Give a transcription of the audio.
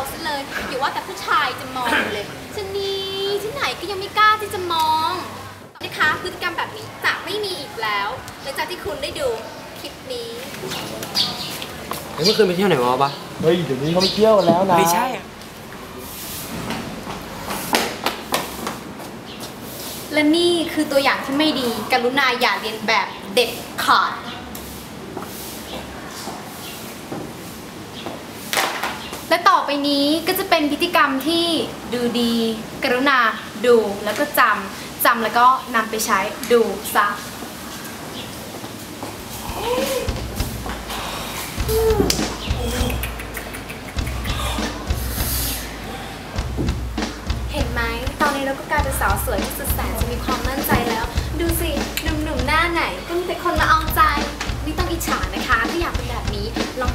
ซะเลยอย่าว่าแต่ผู้ชายจะมองเลยชะนีที่ไหนก็ยังไม่กล้าที่จะมองนะคะพฤติกรรมแบบนี้จะไม่มีอีกแล้วหลังจากที่คุณได้ดูคลิปนี้เมื่อคืนไปเที่ยวไหนมาปะเฮ้ยเดี๋ยวนี้เขาไปเที่ยวกันแล้วนะไม่ใช่และนี่คือตัวอย่างที่ไม่ดีกรุณาอย่าเรียนแบบเด็ดขาดและต่อไปนี้ก็จะเป็นพิธีกรรมที่ดูดีกรุณาดูแล้วก็จำแล้วก็นำไปใช้ดูซะเห็นไหมตอนนี้เราก็กลายเป็นสาวสวยที่สุดแสนจะมีความมั่นใจแล้วดูสิหนุ่มๆหน้าไหนก็มีแต่คนมาเอาใจไม่ต้องอิจฉานะคะถ้าอยากเป็นแบบนี้ลอง